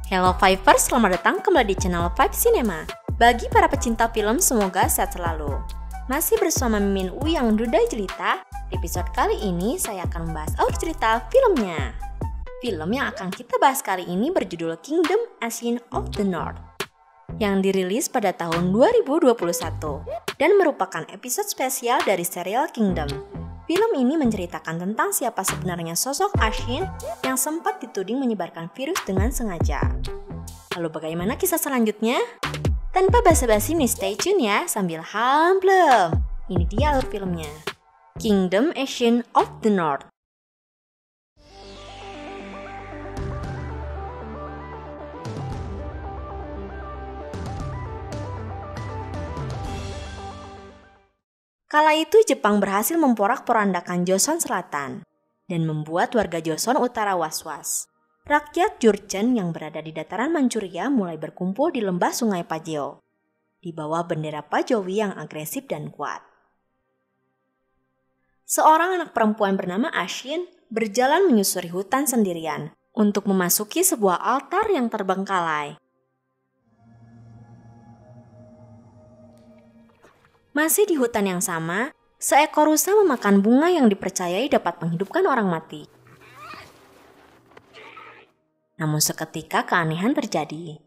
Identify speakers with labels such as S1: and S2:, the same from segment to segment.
S1: Hello Vipers, selamat datang kembali di channel Vibe Cinema. Bagi para pecinta film, semoga sehat selalu. Masih bersama Mimin U yang duda jelita, di episode kali ini saya akan membahas alur cerita filmnya. Film yang akan kita bahas kali ini berjudul Kingdom Ashen of the North, yang dirilis pada tahun 2021 dan merupakan episode spesial dari serial Kingdom. Film ini menceritakan tentang siapa sebenarnya sosok Ashen yang sempat dituding menyebarkan virus dengan sengaja. Lalu bagaimana kisah selanjutnya? Tanpa basa-basi nih, stay tune ya sambil hamblem. Ini dia alur filmnya. Kingdom Ashen of the North. Kala itu Jepang berhasil memporak-porandakan Joseon Selatan dan membuat warga Joseon Utara was-was. Rakyat Jurchen yang berada di dataran Manchuria mulai berkumpul di lembah Sungai Pajeo di bawah bendera Pajowi yang agresif dan kuat. Seorang anak perempuan bernama Ashin berjalan menyusuri hutan sendirian untuk memasuki sebuah altar yang terbengkalai. Masih di hutan yang sama, seekor rusa memakan bunga yang dipercayai dapat menghidupkan orang mati. Namun seketika keanehan terjadi.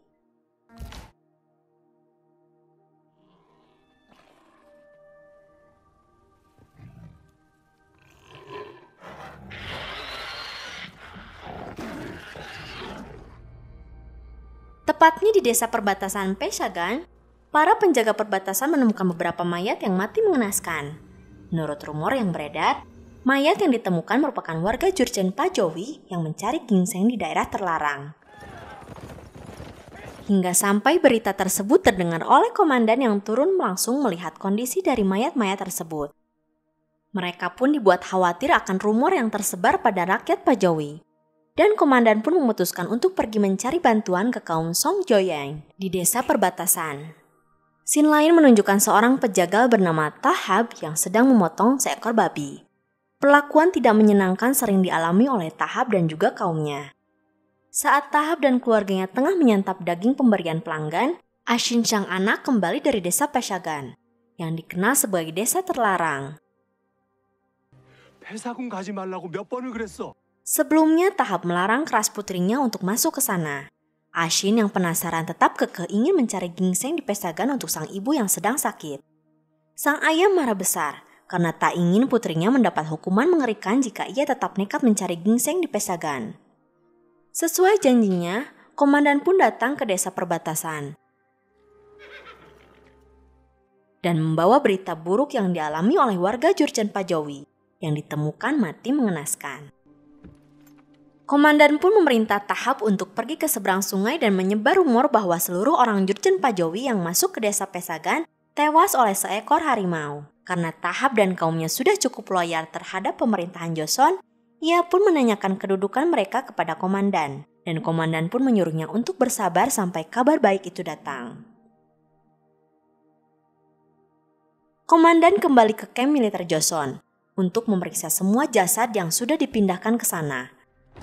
S1: Tepatnya di desa perbatasan Peshagan, para penjaga perbatasan menemukan beberapa mayat yang mati mengenaskan. Menurut rumor yang beredar, mayat yang ditemukan merupakan warga Jurchen Pajowi yang mencari ginseng di daerah terlarang. Hingga sampai berita tersebut terdengar oleh komandan yang turun langsung melihat kondisi dari mayat-mayat tersebut. Mereka pun dibuat khawatir akan rumor yang tersebar pada rakyat Pajowi. Dan komandan pun memutuskan untuk pergi mencari bantuan ke kaum Song Joyang di desa perbatasan. Scene lain menunjukkan seorang pejagal bernama Tahab yang sedang memotong seekor babi. Perlakuan tidak menyenangkan sering dialami oleh Tahab dan juga kaumnya. Saat Tahab dan keluarganya tengah menyantap daging pemberian pelanggan, Ashin sang anak kembali dari desa Peshagan, yang dikenal sebagai desa terlarang.
S2: 폐사군 가지 말라고 몇 번을 그랬어.
S1: Sebelumnya Tahab melarang keras putrinya untuk masuk ke sana. Ashin yang penasaran tetap kekeh ingin mencari ginseng di Peshagan untuk sang ibu yang sedang sakit. Sang ayah marah besar karena tak ingin putrinya mendapat hukuman mengerikan jika ia tetap nekat mencari ginseng di Peshagan. Sesuai janjinya, komandan pun datang ke desa perbatasan dan membawa berita buruk yang dialami oleh warga Jurchen Pajowi yang ditemukan mati mengenaskan. Komandan pun memerintah Tahab untuk pergi ke seberang sungai dan menyebar rumor bahwa seluruh orang Jurchen Pajowi yang masuk ke desa Peshagan tewas oleh seekor harimau. Karena Tahab dan kaumnya sudah cukup loyal terhadap pemerintahan Joseon, ia pun menanyakan kedudukan mereka kepada komandan. Dan komandan pun menyuruhnya untuk bersabar sampai kabar baik itu datang. Komandan kembali ke kamp militer Joseon untuk memeriksa semua jasad yang sudah dipindahkan ke sana.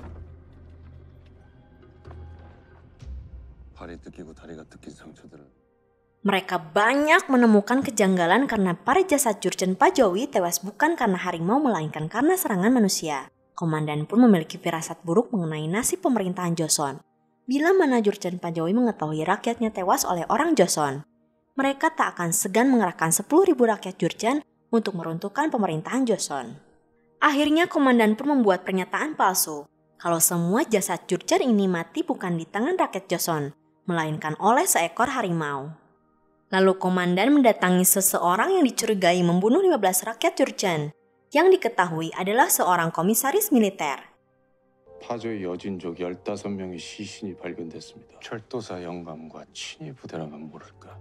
S1: Mereka banyak menemukan kejanggalan karena para jasad Jurchen Pajowi tewas bukan karena harimau melainkan karena serangan manusia. Komandan pun memiliki firasat buruk mengenai nasib pemerintahan Joseon. Bila mana Jurchen Pajowi mengetahui rakyatnya tewas oleh orang Joseon, mereka tak akan segan mengerahkan 10.000 rakyat Jurchen untuk meruntuhkan pemerintahan Joseon. Akhirnya komandan pun membuat pernyataan palsu kalau semua jasad Jurchen ini mati bukan di tangan rakyat Joseon, melainkan oleh seekor harimau. Lalu komandan mendatangi seseorang yang dicurigai membunuh 15 rakyat Jurchen, yang diketahui adalah seorang komisaris militer.
S2: 파조의 여진족 15명의 시신이 발견됐습니다. 철도사 영감과 친위 부대라면 모를까.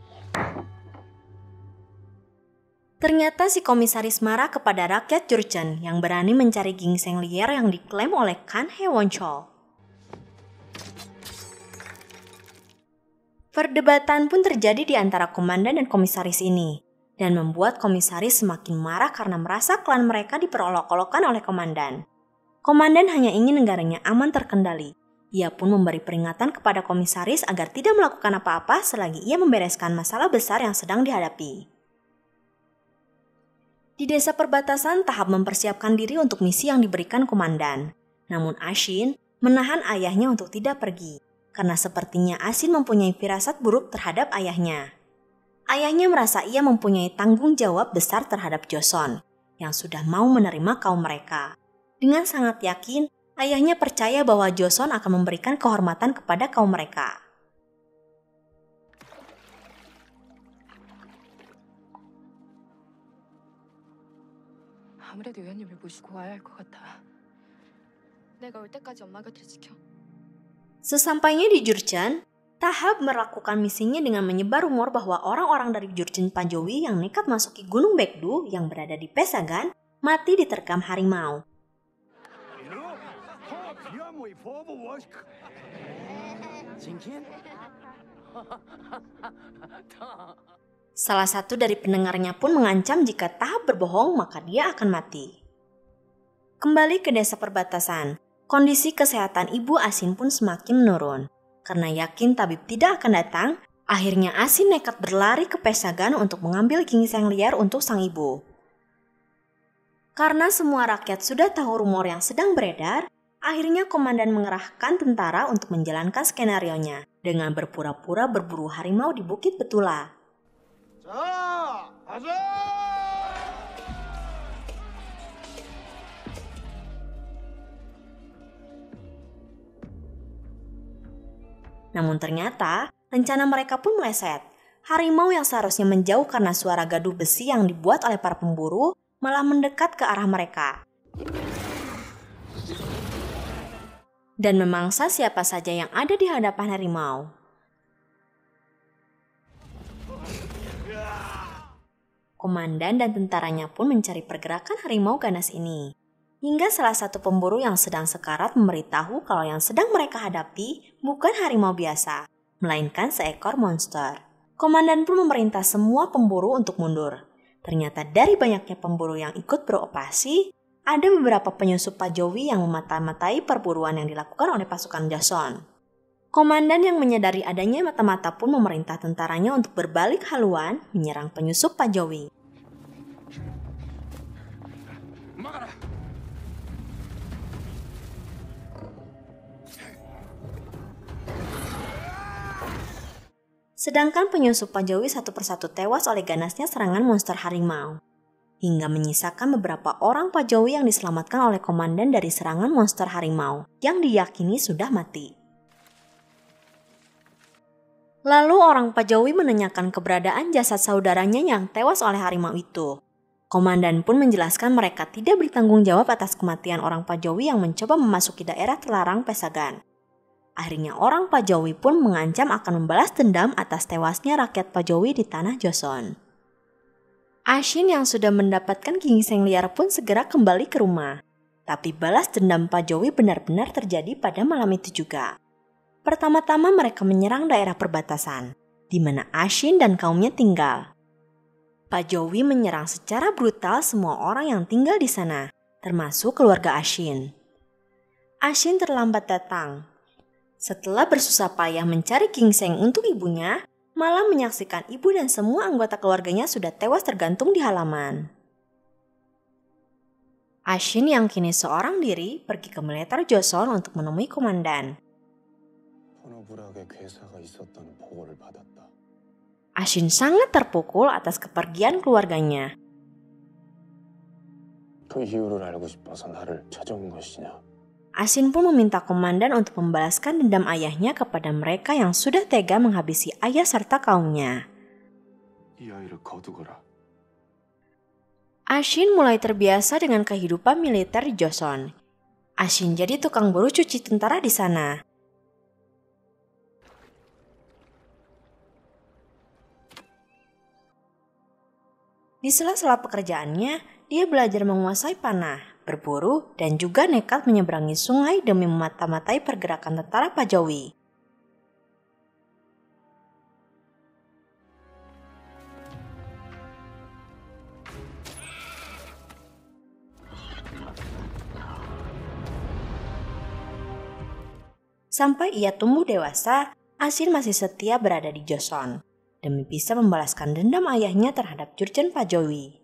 S1: Ternyata si komisaris marah kepada rakyat Jurchen yang berani mencari ginseng liar yang diklaim oleh Kan Hewon-chol. Perdebatan pun terjadi di antara komandan dan komisaris ini, dan membuat komisaris semakin marah karena merasa klan mereka diperolok-olokkan oleh komandan. Komandan hanya ingin negaranya aman terkendali, Ia pun memberi peringatan kepada komisaris agar tidak melakukan apa-apa selagi ia membereskan masalah besar yang sedang dihadapi. Di desa perbatasan, Tahap mempersiapkan diri untuk misi yang diberikan komandan. Namun Ashin menahan ayahnya untuk tidak pergi, karena sepertinya Ashin mempunyai firasat buruk terhadap ayahnya. Ayahnya merasa ia mempunyai tanggung jawab besar terhadap Joseon, yang sudah mau menerima kaum mereka. Dengan sangat yakin, ayahnya percaya bahwa Joseon akan memberikan kehormatan kepada kaum mereka.
S3: 아무래도 의원님을 모시고 와야 할 것 같아. 내가 올 때까지 엄마 곁을 지켜.
S1: Sesampainya di Jurchen, Tahap melakukan misinya dengan menyebar rumor bahwa orang-orang dari Jurchen Pajowi yang nekat masuki Gunung Baekdu yang berada di Pesagan mati diterkam harimau. Salah satu dari pendengarnya pun mengancam jika Tahap berbohong maka dia akan mati. Kembali ke desa perbatasan, kondisi kesehatan ibu Ashin pun semakin menurun. Karena yakin tabib tidak akan datang, akhirnya Ashin nekat berlari ke Pesagan untuk mengambil gingseng liar untuk sang ibu. Karena semua rakyat sudah tahu rumor yang sedang beredar, akhirnya komandan mengerahkan tentara untuk menjalankan skenarionya dengan berpura-pura berburu harimau di Bukit Betula. Namun ternyata, rencana mereka pun meleset. Harimau yang seharusnya menjauh karena suara gaduh besi yang dibuat oleh para pemburu, malah mendekat ke arah mereka. Dan memangsa siapa saja yang ada di hadapan harimau. Komandan dan tentaranya pun mencari pergerakan harimau ganas ini. Hingga salah satu pemburu yang sedang sekarat memberitahu kalau yang sedang mereka hadapi bukan harimau biasa, melainkan seekor monster. Komandan pun memerintah semua pemburu untuk mundur. Ternyata dari banyaknya pemburu yang ikut beroperasi, ada beberapa penyusup Pajowi yang memata-matai perburuan yang dilakukan oleh pasukan Joseon. Komandan yang menyadari adanya mata-mata pun memerintah tentaranya untuk berbalik haluan menyerang penyusup Pajowi. Sedangkan penyusup Pajowi satu persatu tewas oleh ganasnya serangan monster harimau. Hingga menyisakan beberapa orang Pajowi yang diselamatkan oleh komandan dari serangan monster harimau yang diyakini sudah mati. Lalu orang Pajowi menanyakan keberadaan jasad saudaranya yang tewas oleh harimau itu. Komandan pun menjelaskan mereka tidak bertanggung jawab atas kematian orang Pajowi yang mencoba memasuki daerah terlarang Pesagan. Akhirnya orang Pajowi pun mengancam akan membalas dendam atas tewasnya rakyat Pajowi di tanah Joseon. Ashin yang sudah mendapatkan gingseng liar pun segera kembali ke rumah. Tapi balas dendam Pajowi benar-benar terjadi pada malam itu juga. Pertama-tama mereka menyerang daerah perbatasan, di mana Ashin dan kaumnya tinggal. Pajowi menyerang secara brutal semua orang yang tinggal di sana, termasuk keluarga Ashin. Ashin terlambat datang. Setelah bersusah payah mencari gingseng untuk ibunya, malah menyaksikan ibu dan semua anggota keluarganya sudah tewas tergantung di halaman. Ashin yang kini seorang diri pergi ke militer Joseon untuk menemui komandan. Ashin sangat terpukul atas kepergian keluarganya. Ashin pun meminta komandan untuk membalaskan dendam ayahnya kepada mereka yang sudah tega menghabisi ayah serta kaumnya. Ashin mulai terbiasa dengan kehidupan militer di Joseon. Ashin jadi tukang buruh cuci tentara di sana. Di sela-sela pekerjaannya, dia belajar menguasai panah, berburu, dan juga nekat menyeberangi sungai demi memata-matai pergerakan tentara Pajowi. Sampai ia tumbuh dewasa, Asin masih setia berada di Joseon demi bisa membalaskan dendam ayahnya terhadap Jurchen Pajowi.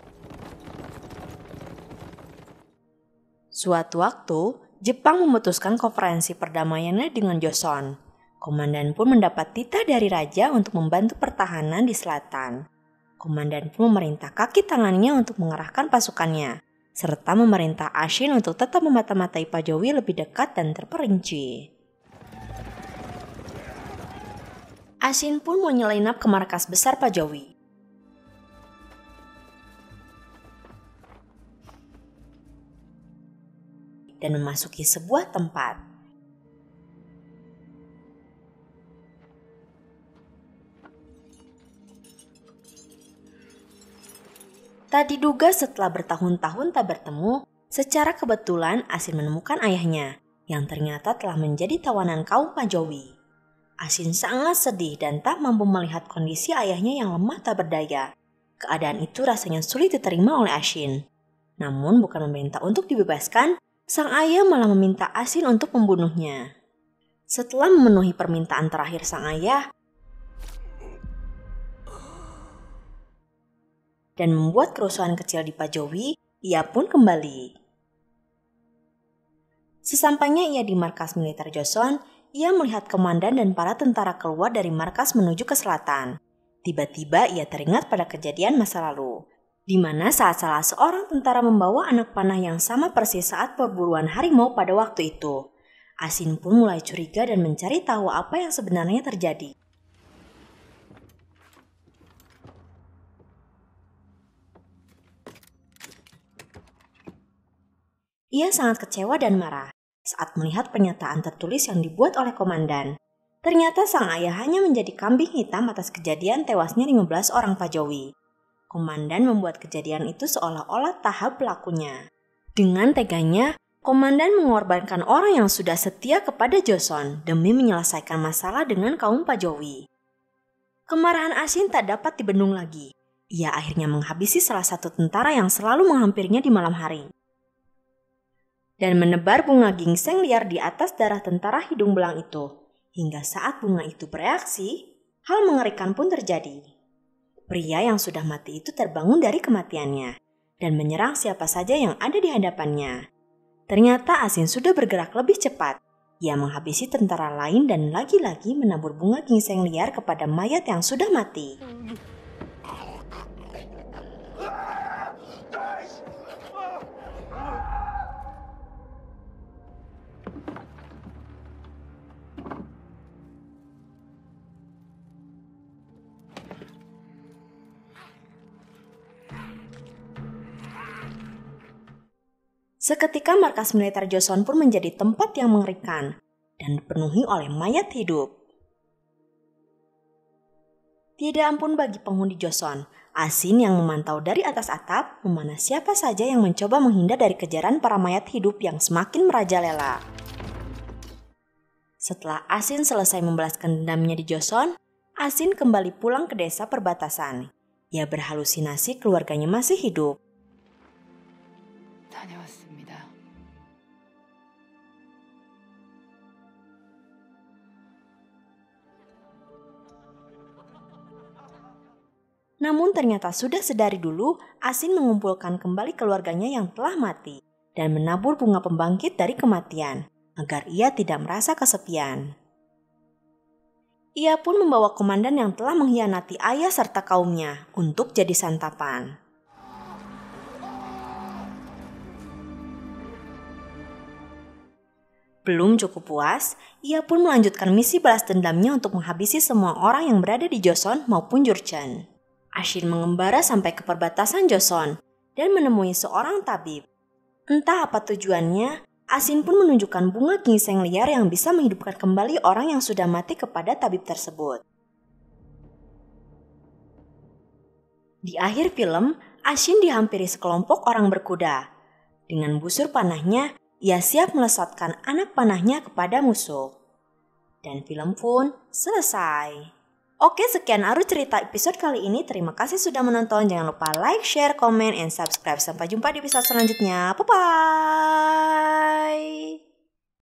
S1: Suatu waktu, Jepang memutuskan konferensi perdamaiannya dengan Joseon. Komandan pun mendapat titah dari raja untuk membantu pertahanan di selatan. Komandan pun memerintah kaki tangannya untuk mengerahkan pasukannya, serta memerintah Asin untuk tetap memata-matai Pajowi lebih dekat dan terperinci. Asin pun menyelinap ke markas besar Pajowi. Dan memasuki sebuah tempat. Tak diduga setelah bertahun-tahun tak bertemu, secara kebetulan Asin menemukan ayahnya yang ternyata telah menjadi tawanan kaum Pajowi. Asin sangat sedih dan tak mampu melihat kondisi ayahnya yang lemah tak berdaya. Keadaan itu rasanya sulit diterima oleh Asin. Namun bukan meminta untuk dibebaskan, sang ayah malah meminta Asin untuk membunuhnya. Setelah memenuhi permintaan terakhir sang ayah dan membuat kerusuhan kecil di Pajowi, ia pun kembali. Sesampainya ia di markas militer Joseon, ia melihat komandan dan para tentara keluar dari markas menuju ke selatan. Tiba-tiba ia teringat pada kejadian masa lalu, di mana saat salah seorang tentara membawa anak panah yang sama persis saat perburuan harimau pada waktu itu. Asin pun mulai curiga dan mencari tahu apa yang sebenarnya terjadi. Ia sangat kecewa dan marah saat melihat pernyataan tertulis yang dibuat oleh komandan. Ternyata sang ayah hanya menjadi kambing hitam atas kejadian tewasnya 15 orang Pajowi. Komandan membuat kejadian itu seolah-olah tahap pelakunya. Dengan teganya, komandan mengorbankan orang yang sudah setia kepada Joseon demi menyelesaikan masalah dengan kaum Pajowi. Kemarahan Asin tak dapat dibendung lagi. Ia akhirnya menghabisi salah satu tentara yang selalu menghampirinya di malam hari dan menebar bunga ginseng liar di atas darah tentara hidung belang itu. Hingga saat bunga itu bereaksi, hal mengerikan pun terjadi. Pria yang sudah mati itu terbangun dari kematiannya dan menyerang siapa saja yang ada di hadapannya. Ternyata Asin sudah bergerak lebih cepat. Ia menghabisi tentara lain dan lagi-lagi menabur bunga ginseng liar kepada mayat yang sudah mati. Seketika markas militer Joseon pun menjadi tempat yang mengerikan dan dipenuhi oleh mayat hidup. Tidak ampun bagi penghuni Joseon, Asin yang memantau dari atas atap memanah siapa saja yang mencoba menghindar dari kejaran para mayat hidup yang semakin merajalela. Setelah Asin selesai membalaskan dendamnya di Joseon, Asin kembali pulang ke desa perbatasan. Ia berhalusinasi keluarganya masih hidup. Namun ternyata sudah sedari dulu, Asin mengumpulkan kembali keluarganya yang telah mati dan menabur bunga pembangkit dari kematian, agar ia tidak merasa kesepian. Ia pun membawa komandan yang telah mengkhianati ayah serta kaumnya untuk jadi santapan. Belum cukup puas, ia pun melanjutkan misi balas dendamnya untuk menghabisi semua orang yang berada di Joseon maupun Jurchen. Asin mengembara sampai ke perbatasan Joseon dan menemui seorang tabib. Entah apa tujuannya, Asin pun menunjukkan bunga ginseng liar yang bisa menghidupkan kembali orang yang sudah mati kepada tabib tersebut. Di akhir film, Asin dihampiri sekelompok orang berkuda. Dengan busur panahnya, ia siap melesatkan anak panahnya kepada musuh. Dan film pun selesai. Oke, sekian Aru cerita episode kali ini. Terima kasih sudah menonton. Jangan lupa like, share, comment, and subscribe. Sampai jumpa di episode selanjutnya. Bye-bye.